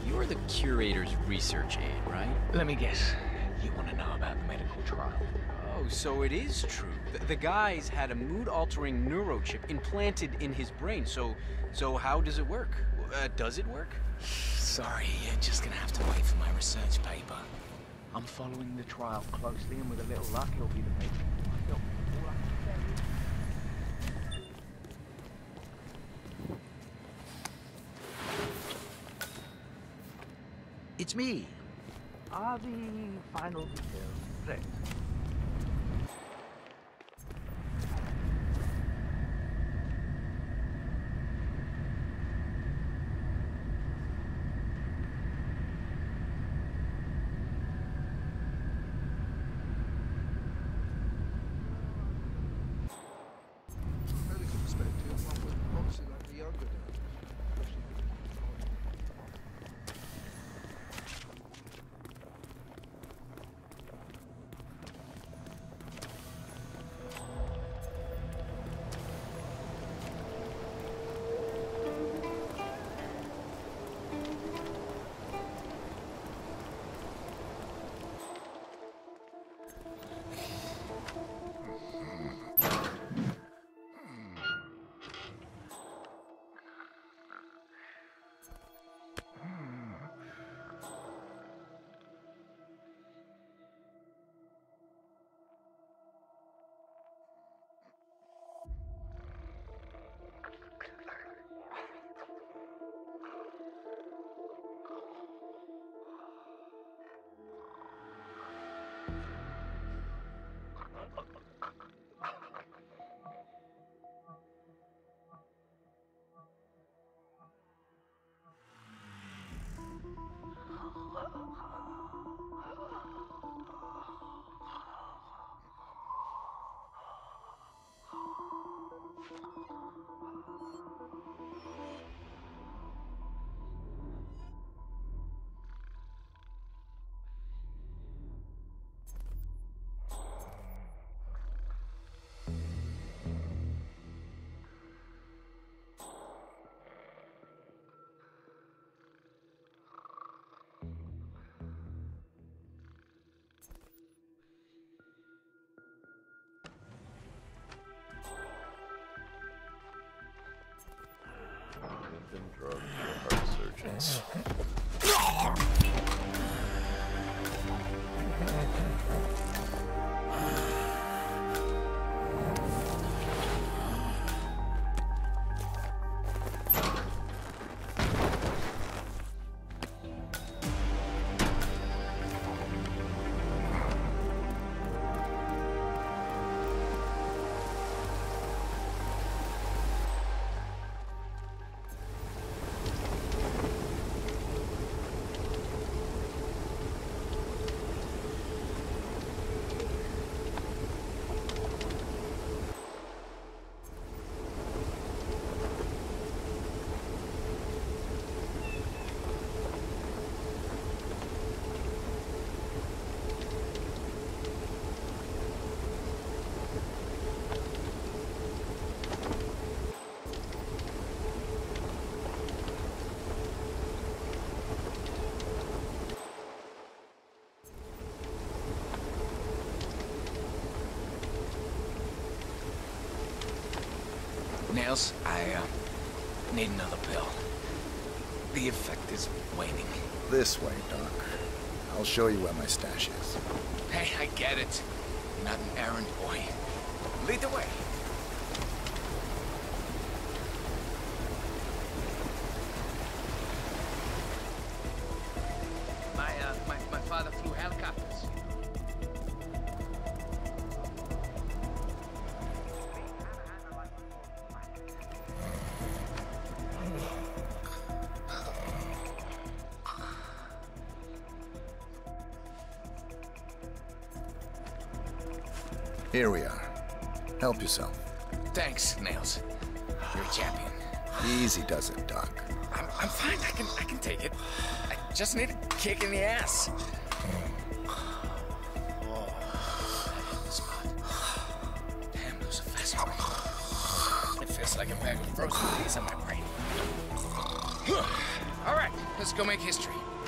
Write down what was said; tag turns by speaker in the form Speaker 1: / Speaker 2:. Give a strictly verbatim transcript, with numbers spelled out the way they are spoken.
Speaker 1: You're the curator's research aide, right?
Speaker 2: Let me guess. You want to know about the medical trial?
Speaker 1: Oh, so it is true. The, the guy's had a mood-altering neurochip implanted in his brain. So, so how does it work? Uh, does it work?
Speaker 2: Sorry, you're just gonna have to wait for my research paper. I'm following the trial closely, and with a little luck, it'll be the paper. Look, all I can tell you-
Speaker 3: It's me.
Speaker 2: Are the final details correct?
Speaker 4: Drugs for heart surgeons.
Speaker 2: Nails, I, uh, need another pill. The effect is waning.
Speaker 3: This way, Doc. I'll show you where my stash is.
Speaker 2: Hey, I get it. You're not an errand boy. Lead the way. My, uh, my, my father flew helicopters.
Speaker 3: Here we are. Help yourself.
Speaker 2: Thanks, Nails. You're a champion.
Speaker 3: Easy does it, Doc.
Speaker 2: I'm, I'm fine. I can, I can take it. I just need a kick in the ass. Oh, that hit the spot. Damn, those are fast one. It feels like a bag of frozen peas on my brain.
Speaker 4: All right, let's go make history.